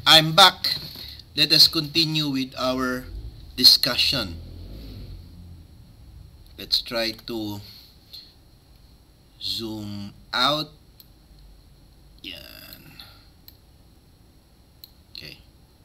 I'm back. Let us continue with our discussion. Let's try to zoom out. Yan. Okay.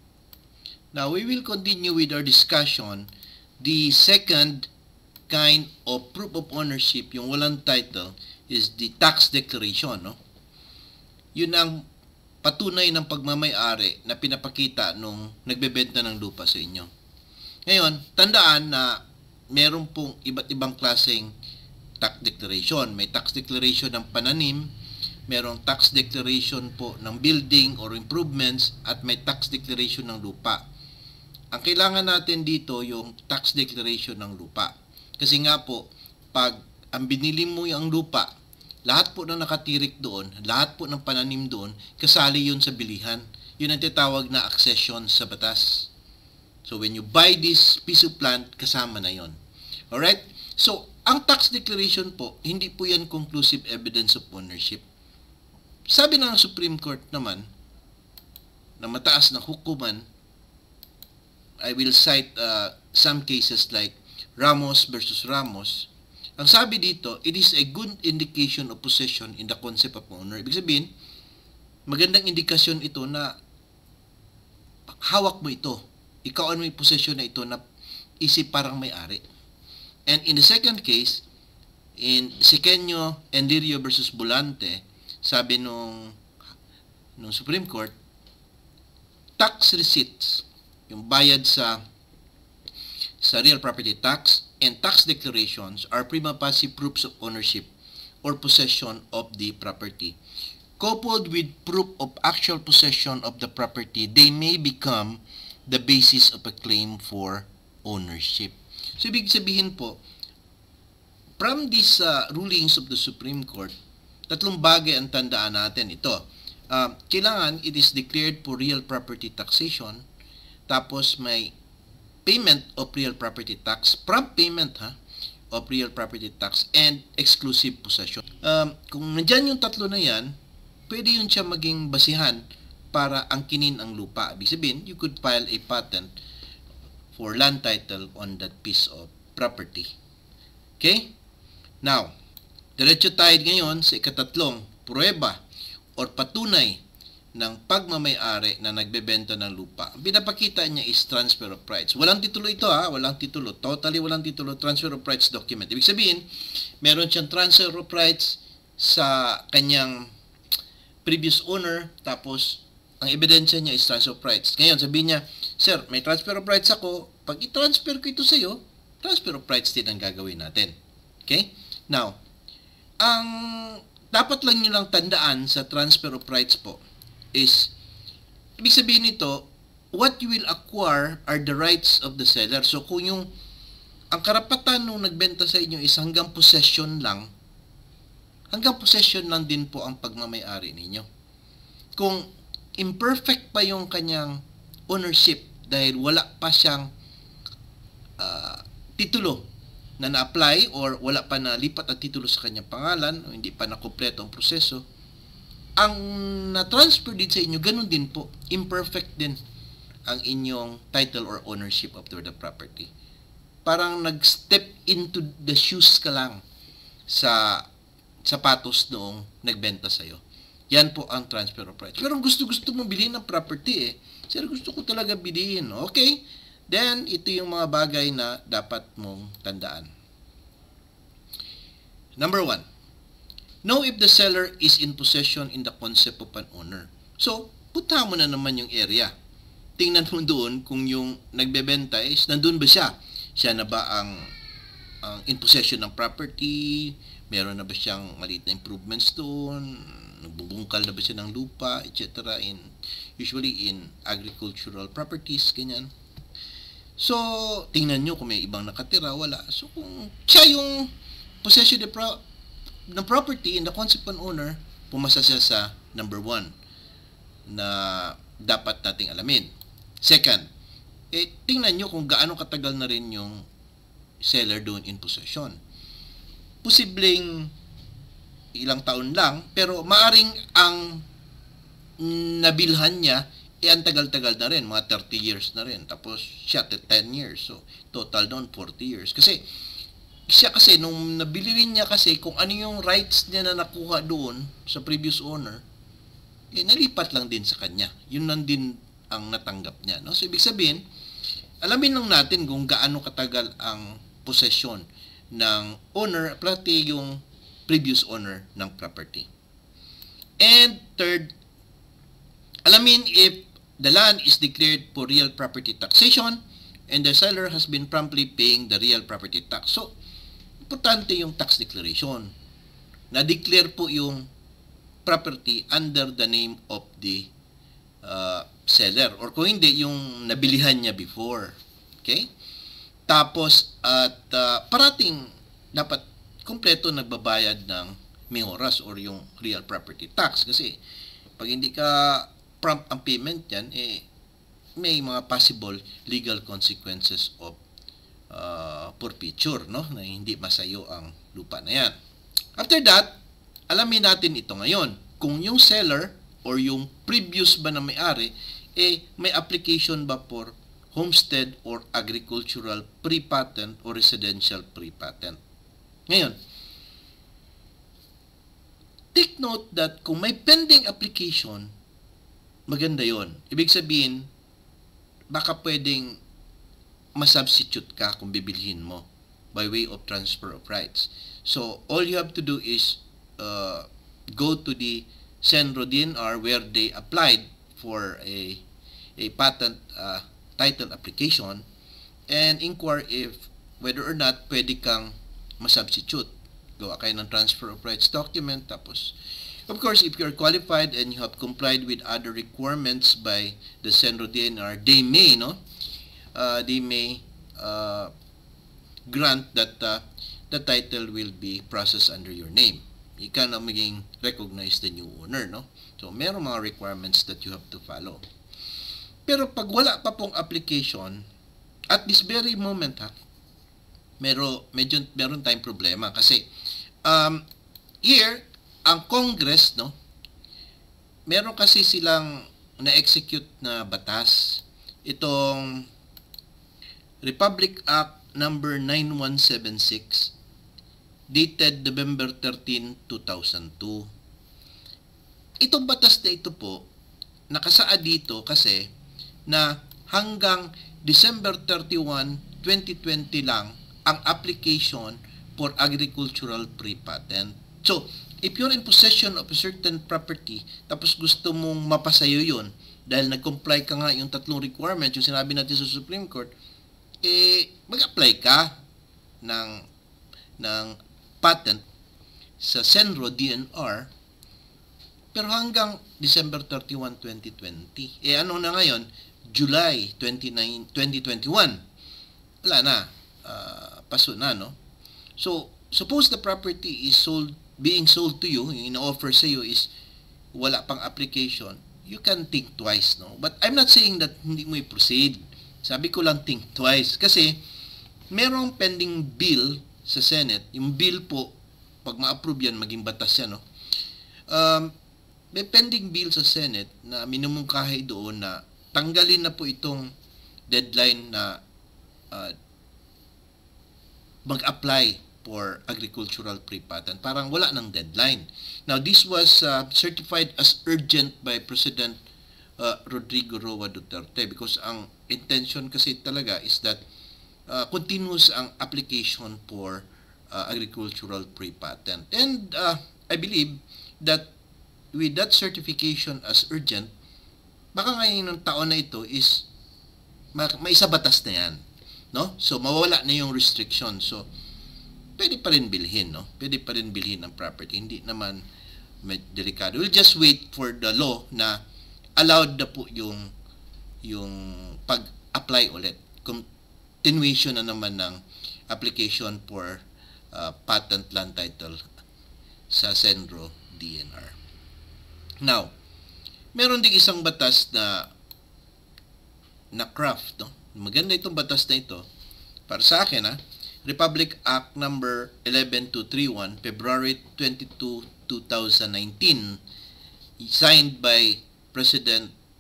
Now we will continue with our discussion. The second kind of proof of ownership, yung walang title, is the tax declaration, no? Yun ang patunay ng pagmamay-ari na pinapakita nung nagbebenta ng lupa sa inyo. Ngayon, tandaan na meron pong iba't ibang klaseng tax declaration. May tax declaration ng pananim, merong tax declaration po ng building or improvements, at may tax declaration ng lupa. Ang kailangan natin dito yung tax declaration ng lupa. Kasi nga po, pag ang binili mo yung lupa, lahat po ng nakatirik doon, lahat po ng pananim doon, kasali yun sa bilihan. Yun ang tinatawag na accession sa batas. So when you buy this piece of land, kasama na yun. Alright? So, ang tax declaration po, hindi po yan conclusive evidence of ownership. Sabi ng Supreme Court naman, na mataas na hukuman, I will cite some cases like Ramos versus Ramos. Ang sabi dito, it is a good indication of possession in the concept of owner. Ibig sabihin, magandang indikasyon ito na hawak mo ito. Ikaw ang may possession na ito na isip parang may-ari. And in the second case, in Sequeño Enlirio versus Bolante, sabi nung Supreme Court, tax receipts, yung bayad sa real property tax and tax declarations are prima facie proofs of ownership or possession of the property. Coupled with proof of actual possession of the property, they may become the basis of a claim for ownership. So, ibig sabihin po, from these rulings of the Supreme Court, tatlong bagay ang tandaan natin ito. Kailangan it is declared for real property taxation, tapos may payment of real property tax, prompt payment of real property tax, and exclusive possession. Kung nandyan yung tatlo na yan, pwede yun siya maging basihan para angkinin ang lupa. Ibig sabihin, you could file a patent for land title on that piece of property. Okay? Now, diretso tayo ngayon sa ikatatlong pruweba or patunay ng pagmamay-ari na nagbebenta ng lupa. Ang pinapakita niya is transfer of rights. Walang titulo ito walang titulo. Totally walang titulo. Transfer of rights document. Ibig sabihin, meron siyang transfer of rights sa kanyang previous owner, tapos ang ebidensya niya is transfer of rights. Ngayon, sabihin niya, sir, may transfer of rights ako. Pag i-transfer ko ito sa iyo, transfer of rights din ang gagawin natin. Okay? Now, ang dapat lang nyo lang tandaan sa transfer of rights po is, ibig sabihin nito, what you will acquire are the rights of the seller. So, kung ang karapatan nung nagbenta sa inyo is hanggang possession lang din po ang pagmamay-ari ninyo. Kung imperfect pa yung kanyang ownership dahil wala pa siyang titulo na na-apply or wala pa na lipat ang titulo sa kanyang pangalan o hindi pa nakumpleto ang proseso, ang na-transfer din sa inyo, ganun din po, imperfect din ang inyong title or ownership of the property. Parang nag-step into the shoes ka lang sa sapatos noong nagbenta sa'yo. Yan po ang transfer of rights. Pero gusto mo bilhin ng property Sir, gusto ko talaga bilhin. Okay, then ito yung mga bagay na dapat mong tandaan. Number 1. Know if the seller is in possession in the concept of an owner. So, punta mo na naman yung area. Tingnan mo doon kung yung nagbebenta is nandun ba siya. Siya na ba ang in possession ng property? Meron na ba siyang maliit na improvements doon? Nagbubungkal na ba siya ng lupa, etc. Usually in agricultural properties, ganyan. So, tingnan nyo kung may ibang nakatira, wala. So, kung siya yung possession ng property in the concept of an owner, pumasa siya sa number 1 na dapat nating alamin. Second, tingnan nyo kung gaano katagal na rin yung seller doon in possession. Posibleng ilang taon lang, pero maaring ang nabilhan niya ang tagal-tagal na rin, mga 30 years na rin. Tapos siya 10 years. So, total doon 40 years. Kasi, siya kasi, nung nabili rin niya kasi kung ano yung rights niya na nakuha doon sa previous owner, nalipat lang din sa kanya. Yun lang din ang natanggap niya. No? So, ibig sabihin, alamin lang natin kung gaano katagal ang possession ng owner, pati yung previous owner ng property. And third, alamin if the land is declared for real property taxation and the seller has been promptly paying the real property tax. So, importante yung tax declaration. Na-declare po yung property under the name of the seller. Or kung hindi, yung nabilihan niya before. Okay? Tapos, at parating dapat kumpleto nagbabayad ng MIORAS or yung real property tax. Kasi, pag hindi ka prompt ang payment yan, may mga possible legal consequences of forfeiture, no? Na hindi masayo ang lupa na yan. After that, alamin natin ito ngayon. Kung yung seller or yung previous ba na may-ari, may application ba for homestead or agricultural pre-patent or residential pre-patent. Ngayon, take note that kung may pending application, maganda yon. Ibig sabihin, baka pwedeng masubstitute ka kung bibilhin mo by way of transfer of rights. So, all you have to do is go to the Senro DNR where they applied for a patent title application and inquire if whether or not pwede kang masubstitute. Gawa kayo ng transfer of rights document. Tapos, of course, if you're qualified and you have complied with other requirements by the Senro DNR, they may, grant that the title will be processed under your name. Ika na maging recognize the new owner, no? So, meron mga requirements that you have to follow. Pero pag wala pa pong application, at this very moment, meron tayong problema. Kasi, here, ang Congress, no? Meron kasi silang na-execute na batas. Itong Republic Act number 9176 dated November 13, 2002. Itong batas na ito po, nakasaad dito kasi na hanggang December 31, 2020 lang ang application for agricultural pre-patent. So, if you're in possession of a certain property, tapos gusto mong mapasayo yun, dahil nag-comply ka nga yung tatlong requirements, yung sinabi natin sa Supreme Court, mag-apply ka ng patent sa Senro DNR, pero hanggang December 31, 2020. Ano na ngayon? July 29, 2021. Wala na. Paso na, no? So, suppose the property is being sold to you, yung ina-offer sa iyo is wala pang application, you can think twice, no? But I'm not saying that hindi mo i-proceed. Sabi ko lang think twice. Kasi, merong pending bill sa Senate. Yung bill po, pag ma-approve yan, maging batas yan, no? May pending bill sa Senate na minumungkahi doon na tanggalin na po itong deadline na mag-apply for agricultural pre-patent. Parang wala ng deadline. Now, this was certified as urgent by President Rodrigo Roa Duterte because ang intention kasi talaga is that continuous ang application for agricultural pre-patent. And I believe that with that certification as urgent, baka ngayon ng taon na ito is may isa batas na yan, no? So mawawala na yung restriction. So pwede pa rin bilhin, no? Pwede pa rin bilhin ang property. Hindi naman delikado. We'll just wait for the law na allowed na po yung pag-apply ulit. Continuation na naman ng application for patent land title sa Senro DNR. Now, meron ding isang batas na craft, no? Maganda itong batas na ito. Para sa akin, Republic Act number 11231, February 22, 2019, signed by President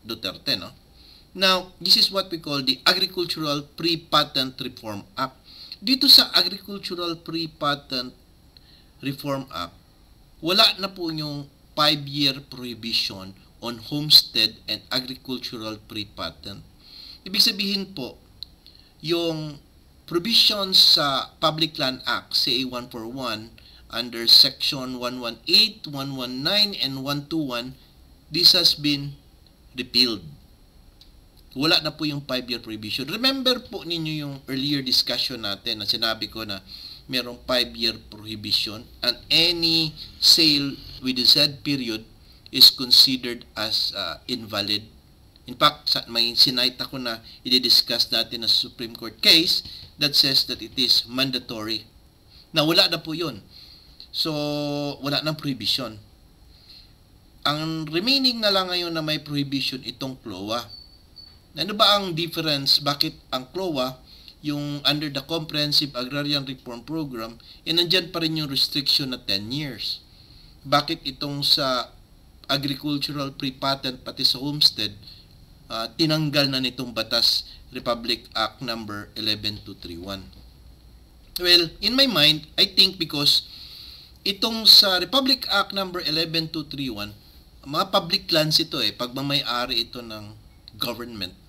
Duterte, no? Now, this is what we call the Agricultural Pre-Patent Reform Act. Dito sa Agricultural Pre-Patent Reform Act, wala na po yung 5-year prohibition on homestead and agricultural pre-patent. Ibig sabihin po, yung provisions sa Public Land Act, CA 141, under Section 118, 119, and 121, this has been repealed. Wala na po yung 5-year prohibition. Remember po ninyo yung earlier discussion natin na sinabi ko na merong 5-year prohibition and any sale with the said period is considered as invalid. In fact, may sinite ako na i-discuss natin na Supreme Court case that says that it is mandatory. Na wala na po yun. So, wala nang prohibition. Ang remaining na lang ngayon na may prohibition itong CLOA. Ano ba ang difference? Bakit ang CLOA, yung under the Comprehensive Agrarian Reform Program, nandyan pa rin yung restriction na 10 years? Bakit itong sa agricultural pre-patent pati sa homestead, tinanggal na nitong batas Republic Act number 11231? Well, in my mind, I think because itong sa Republic Act number 11231, mga public lands ito pagmamay-ari ito ng government.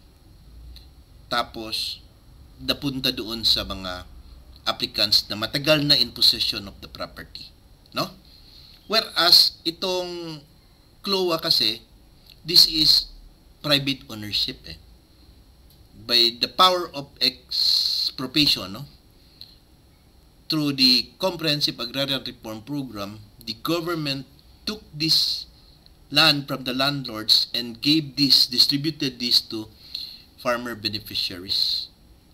Tapos, napunta doon sa mga applicants na matagal na in possession of the property. No? Whereas, itong CLOA kasi, this is private ownership. By the power of expropriation, no? Through the Comprehensive Agrarian Reform Program, the government took this land from the landlords and distributed this to farmer beneficiaries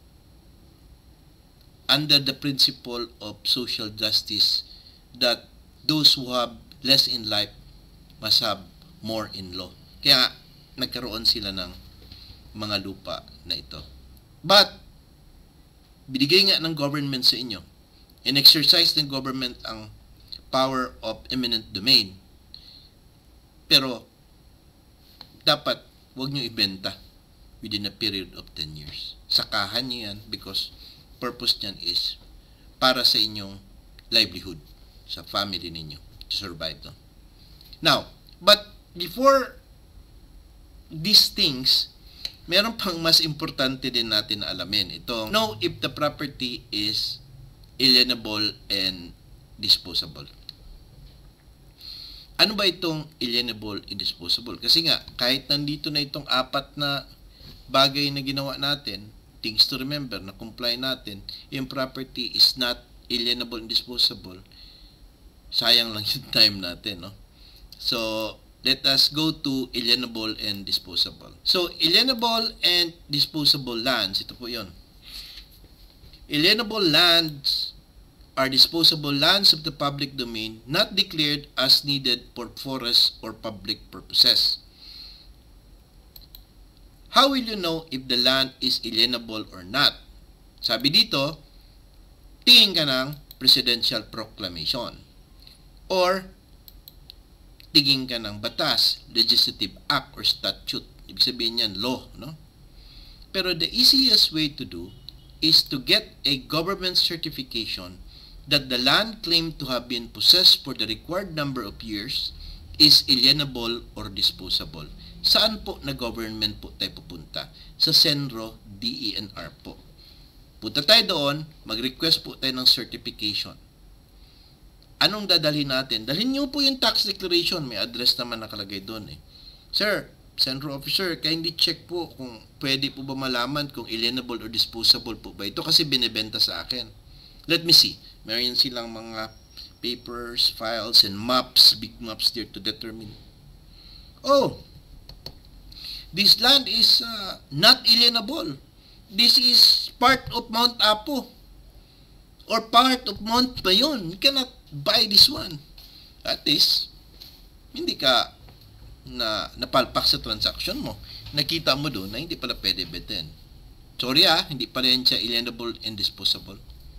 under the principle of social justice that those who have less in life must have more in law. Kaya nagkaroon sila ng mga lupa na ito. But binigay nga ng government sa inyo, in-exercise ng government ang power of eminent domain. Pero dapat huwag nyo ibenta within a period of 10 years. Sakahan nyo yan because purpose niyan is para sa inyong livelihood, sa family ninyo, to survive. No? Now, but before these things, meron pang mas importante din natin na alamin. Ito, know if the property is alienable and disposable. Ano ba itong alienable and disposable? Kasi nga, kahit nandito na itong 4 na bagay na ginawa natin, things to remember, na comply natin, yung property is not alienable and disposable, sayang lang yung time natin, no? So, let us go to alienable and disposable. So, alienable and disposable lands, ito po yun. Alienable lands are disposable lands of the public domain not declared as needed for forest or public purposes. How will you know if the land is alienable or not? Sabi dito, tingin ka ng presidential proclamation or tingin ka ng batas, legislative act or statute. Ibig sabihin yan, law, no? Pero the easiest way to do is to get a government certification that the land claimed to have been possessed for the required number of years is alienable or disposable. Saan po na government po tayo pupunta? Sa Senro DENR po. Punta tayo doon, mag-request po tayo ng certification. Anong dadalhin natin? Dalhin nyo po yung tax declaration. May address naman nakalagay doon Sir, Senro officer, kindly check po kung pwede po ba malaman kung alienable or disposable po ba ito kasi binibenta sa akin. Let me see. Meron silang mga papers, files, and maps, big maps there to determine. Oh, this land is not alienable. This is part of Mount Apo or part of Mount Bayon. You cannot buy this one. At least, hindi ka napalpak sa transaction mo. Nakita mo doon na hindi pala pwede betin. Sorry hindi pala yan siya alienable and disposable.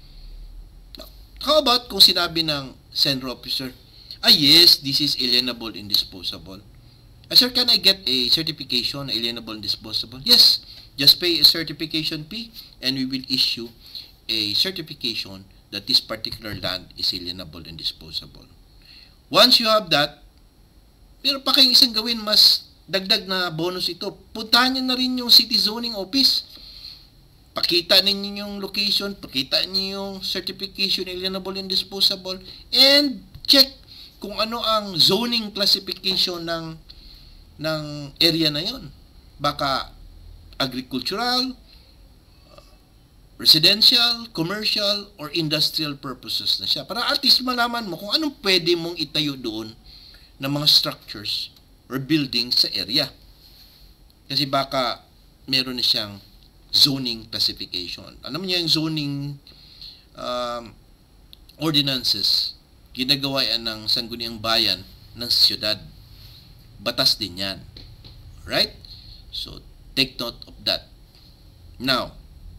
How about kung sinabi ng Senro officer, yes, this is alienable and disposable. Sir, can I get a certification na alienable and disposable? Yes, just pay a certification fee and we will issue a certification that this particular land is alienable and disposable. Once you have that, meron pa kayong isang gawin, mas dagdag na bonus ito. Puntahan nyo na rin yung city zoning office. Pakita ninyo yung location, pakita niyo yung certification alienable and disposable, and check kung ano ang zoning classification ng area na yon. Baka agricultural, residential, commercial, or industrial purposes na siya. Para at least malaman mo kung anong pwede mong itayo doon ng mga structures or buildings sa area. Kasi baka meron na siyang zoning classification. Alam niyo yung zoning ordinances, ginagawa yan ng sangguniang bayan ng siyudad. Batas din yan. Right? So, take note of that. Now,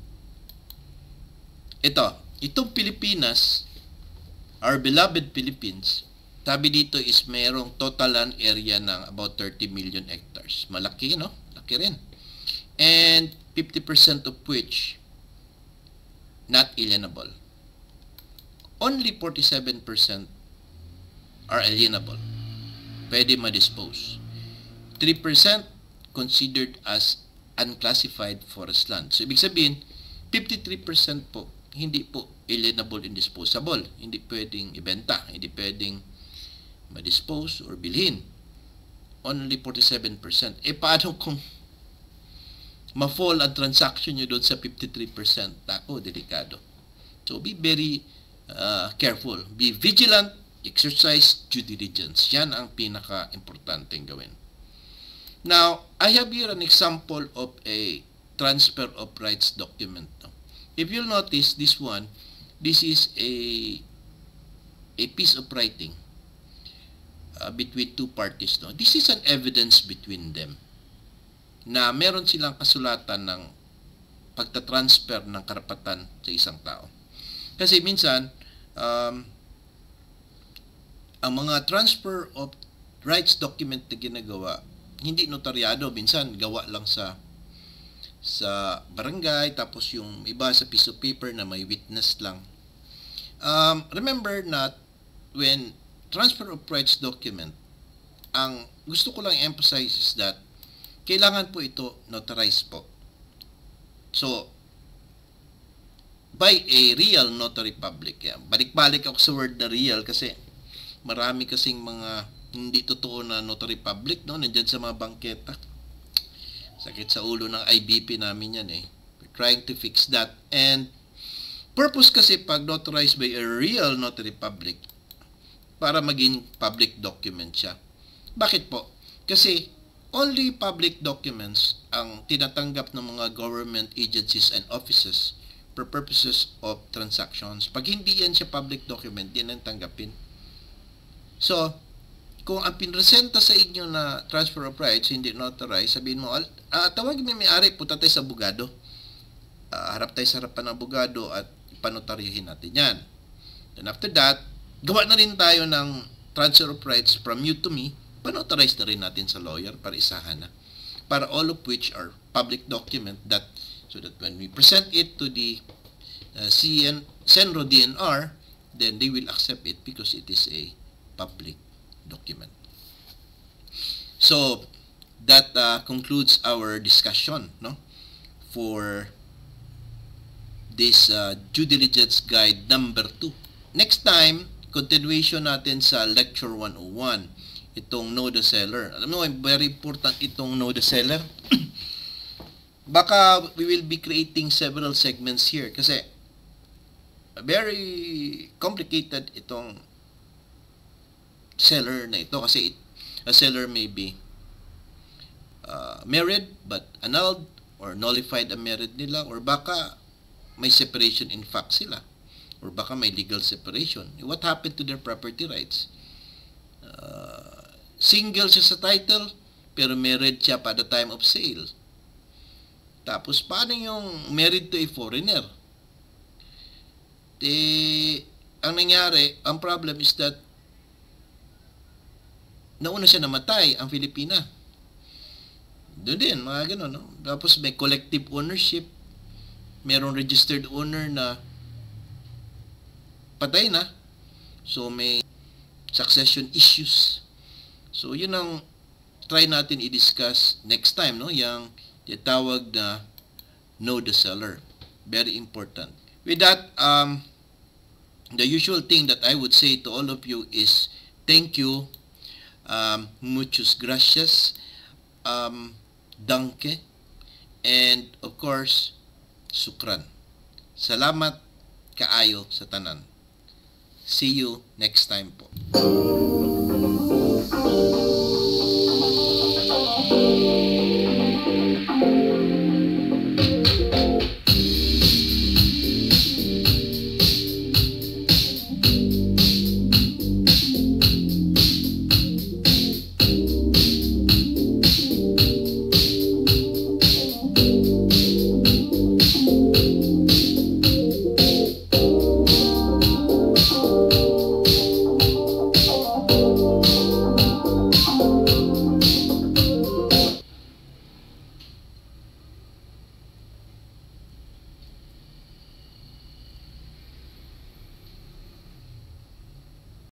itong Pilipinas, our beloved Philippines, sabi dito is mayroong total land area ng about 30 million hectares. Malaki, no? Laki rin. And 50% of which not alienable. Only 47% are alienable. Pwede ma-dispose. 3% considered as unclassified forest land. So, ibig sabihin, 53% po, hindi po alienable and disposable. Hindi pwedeng ibenta, hindi pwedeng ma-dispose or bilhin. Only 47%. Paano kung ma-fall ang transaction nyo doon sa 53%? Ako, delikado. So, be very careful. Be vigilant. Exercise due diligence. Yan ang pinaka-importanteng gawin. Now, I have here an example of a transfer of rights document. If you'll notice this one, this is a piece of writing between two parties. No? This is an evidence between them na meron silang kasulatan ng pagtatransfer ng karapatan sa isang tao. Kasi minsan, ang mga transfer of rights document na ginagawa, hindi notaryado, minsan gawa lang sa barangay, tapos yung iba sa piece of paper na may witness lang. Remember that when transfer of rights document, ang gusto ko lang emphasize is that kailangan po ito notarized po. So, by a real notary public. Yan. Balik-balik ako sa word na real kasi marami kasing mga hindi totoo na notary public, no? Nandyan sa mga bangketa. Sakit sa ulo ng IBP namin yan eh. We're trying to fix that. And purpose kasi pag notarized by a real notary public, para maging public document siya. Bakit po? Kasi only public documents ang tinatanggap ng mga government agencies and offices for purposes of transactions. Pag hindi yan siya public document, di nang tanggapin. So, kung ang pinresenta sa inyo na transfer of rights, hindi notarized, sabihin mo, tawagin mo may-ari, punta tayo sa abogado. Harap tayo sa harapan ng abogado at ipanotaryahin natin yan. Then after that, gawa na rin tayo ng transfer of rights from you to me, panotarize na rin natin sa lawyer para isahan na. Para all of which are public document that, so that when we present it to the Senro DNR, then they will accept it because it is a public document. So, that concludes our discussion, no, for this due diligence guide number 2. Next time, continuation natin sa lecture 101, itong know the seller. Alam mo, very important itong know the seller. Baka we will be creating several segments here kasi very complicated itong seller na ito kasi a seller may be married but annulled or nullified ang marriage nila, or baka may separation in fact sila, or baka may legal separation. What happened to their property rights? Single siya sa title pero married siya pa the time of sale. Tapos paano yung married to a foreigner? Ang nangyari, ang problem is that nauna siya namatay, ang Filipina. Doon din, mga ganun, no? Tapos may collective ownership, merong registered owner na patay na. So, may succession issues. So, yun ang try natin i-discuss next time, no? Yung tinatawag na know the seller. Very important. With that, the usual thing that I would say to all of you is thank you, muchas gracias, danke, and of course, sukran. Salamat kaayo sa tanan. See you next time po.